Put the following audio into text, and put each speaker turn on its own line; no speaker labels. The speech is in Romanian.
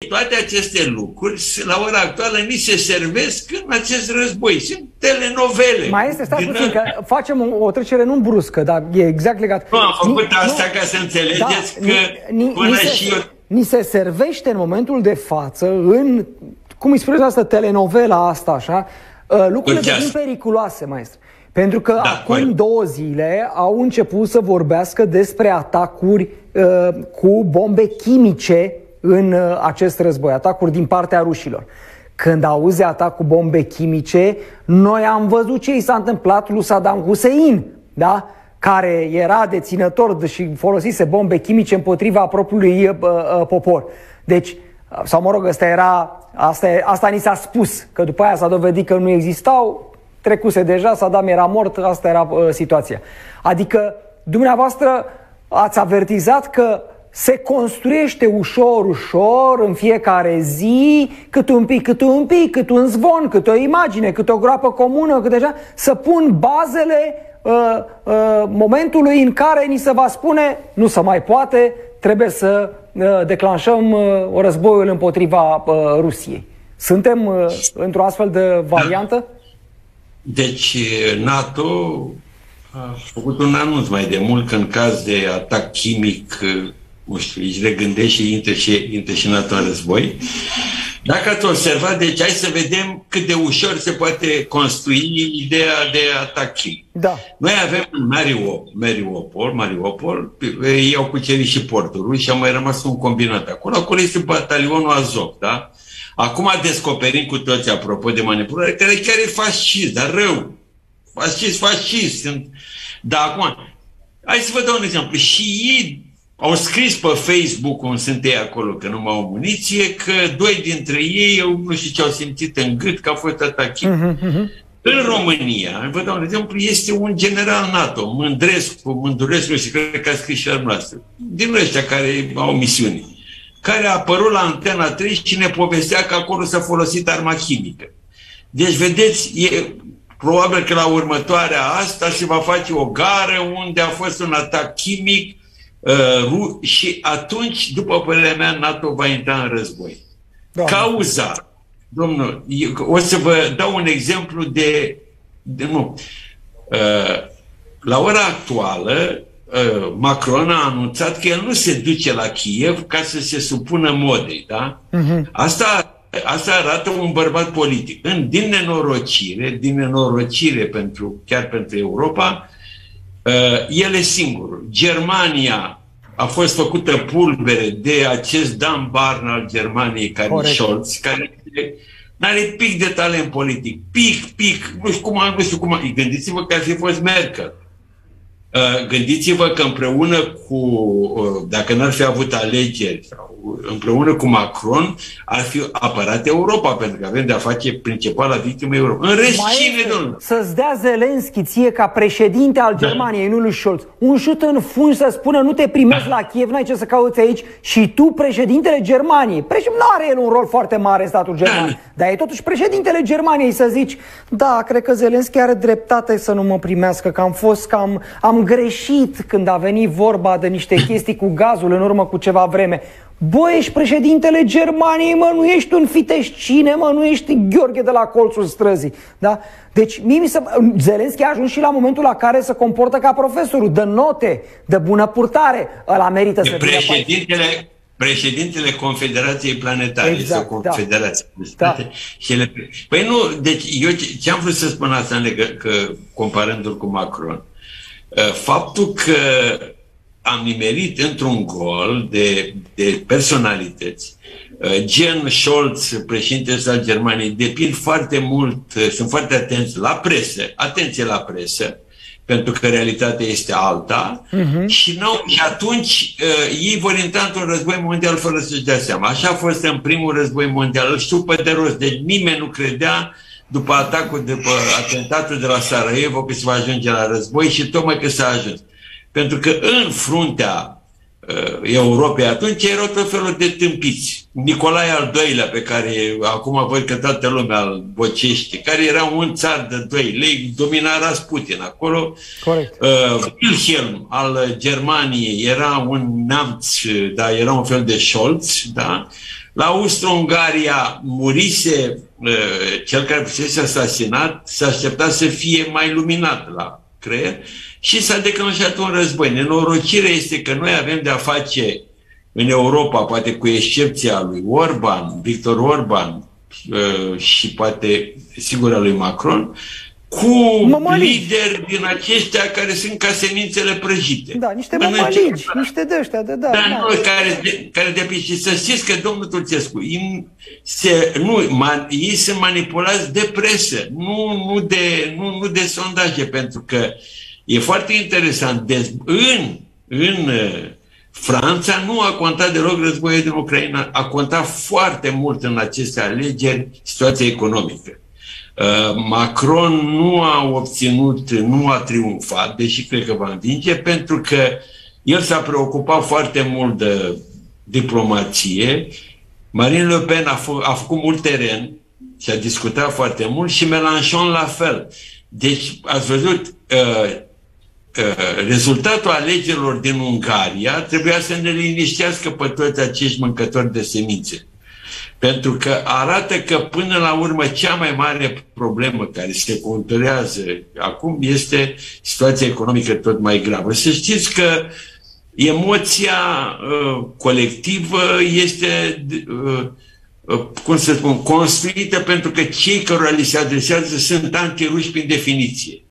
toate aceste lucruri, la ora actuală, ni se servesc în acest război. Sunt telenovele.
Mai este, stai puțin, că facem o trecere nu bruscă, dar e exact legat.
Nu, am făcut asta ca să înțelegeți că până și eu...
Ni se servește în momentul de față, în, cum îi spuneți asta, telenovela asta, așa, lucrurile devin periculoase, maestru. Pentru că acum 2 zile au început să vorbească despre atacuri cu bombe chimice în acest război, atacuri din partea rușilor. Când auzi atac cu bombe chimice, noi am văzut ce i s-a întâmplat lui Saddam Hussein, da? Care era deținător și folosise bombe chimice împotriva propriului popor. Deci, sau mă rog, asta ni s-a spus, că după aia s-a dovedit că nu existau, trecuse deja, Saddam era mort, asta era situația. Adică, dumneavoastră ați avertizat că se construiește ușor, ușor, în fiecare zi, cât un pic, cât un zvon, cât o imagine, cât o groapă comună, cât deja, să pun bazele momentului în care ni se va spune nu se mai poate, trebuie să declanșăm războiul împotriva Rusiei. Suntem într-o astfel de variantă?
Deci NATO a făcut un anunț mai de mult că în caz de atac chimic, nu știu, își regândește și intră și NATO în război. Dacă ați observat, deci hai să vedem cât de ușor se poate construi ideea de atac chimic.
Da.
Noi avem în Mariupol, ei au cucerit și portul și a mai rămas un combinat acolo. Acolo este batalionul Azov, da? Acum descoperim cu toți, apropo de manipulare, care chiar e fascist, dar rău. Fascist. Dar acum, hai să vă dau un exemplu. Și ei au scris pe Facebook, cum sunt ei acolo, că nu mai au muniție, că 2 dintre ei, eu nu știu ce au simțit în gât, că a fost atac chimic. În România, vă dau un exemplu, este un general NATO, Mândulescu, și cred că a scris și al noastră, din ăștia care au misiuni, care a apărut la Antena 3 și ne povestea că acolo s-a folosit arma chimică. Deci, vedeți, probabil că la următoarea asta se va face o gară unde a fost un atac chimic și atunci, după părerea mea, NATO va intra în război. Cauza, domnul, o să vă dau un exemplu la ora actuală, Macron a anunțat că el nu se duce la Kiev ca să se supună modei, da? Asta arată un bărbat politic. Din nenorocire chiar pentru Europa, el e singurul. Germania a fost făcută pulbere de acest Dan Barn al Germaniei, care e Scholz, care n-are pic de talent politic. Pic. Nu știu cum. Gândiți-vă că ar fi fost Merkel. Gândiți-vă că împreună cu, dacă n-ar fi avut alegeri, sau împreună cu Macron, ar fi apărat Europa, pentru că avem de-a face principala victimă Europa. În rest, cine, domnule?
Să-ți dea Zelenski ție ca președinte al Germaniei, nu lui Scholz, un șut în fund să spună nu te primesc la Kiev, n-ai ce să cauți aici, și tu, președintele Germaniei. Nu are el un rol foarte mare în statul german, dar e totuși președintele Germaniei, să zici, da, cred că Zelenski are dreptate să nu mă primească, că am greșit când a venit vorba de niște chestii cu gazul în urmă cu ceva vreme. Bă, ești președintele Germaniei, mă, nu ești un Fiteșcine, mă, nu ești Gheorghe de la colțul străzii, da? Deci, Zelenski a ajuns și la momentul la care se comportă ca profesorul, dă note, de bună purtare, ăla merită să fie
președintele Confederației Planetare, exact, sau Confederației.
Da.
Păi nu, deci eu ce am vrut să spun asta comparându-l cu Macron? Faptul că am nimerit într-un gol de personalități, gen Scholz, președintele al Germaniei, depind foarte mult, sunt foarte atenți la presă, atenție la presă, pentru că realitatea este alta, și atunci ei vor intra într-un război mondial fără să-și dea seama. Așa a fost în primul război mondial, îl știu pe de rost, deci nimeni nu credea după atentatul de la Sarajevo că se va ajunge la război, și tocmai că s-a ajuns. Pentru că în fruntea Europei atunci erau tot felul de tâmpiți. Nicolae al II-lea, pe care acum văd că toată lumea îl bocește, care era un țar de 2 lei, domina Rasputin acolo.
Corect.
Wilhelm al Germaniei era un neamț, da, era un fel de Scholz, da? La Austro-Ungaria murise cel care fusese asasinat, s-a așteptat să fie mai luminat la creier și s-a declanșat un război. Nenorocirea este că noi avem de-a face în Europa, poate cu excepția lui Orban, Victor Orban și poate sigur al lui Macron, cu lideri din aceștia care sunt ca semințele prăjite.
Da, niște mămăligi, niște de-ăștia,
care și să știți că domnul Turcescu, ei sunt manipulați de presă, nu de sondaje, pentru că e foarte interesant, în Franța nu a contat deloc războiul din Ucraina, a contat foarte mult în aceste alegeri situația economică. Macron nu a triumfat, deși cred că va învinge, pentru că el s-a preocupat foarte mult de diplomație. Marine Le Pen a făcut mult teren și a discutat foarte mult și Mélenchon la fel. Deci, ați văzut, rezultatul alegerilor din Ungaria trebuia să ne liniștească pe toți acești mâncători de semințe. Pentru că arată că până la urmă cea mai mare problemă care se conturează acum este situația economică tot mai gravă. Să știți că emoția colectivă este, cum să spun, construită pentru că cei care li se adresează sunt antiruși prin definiție.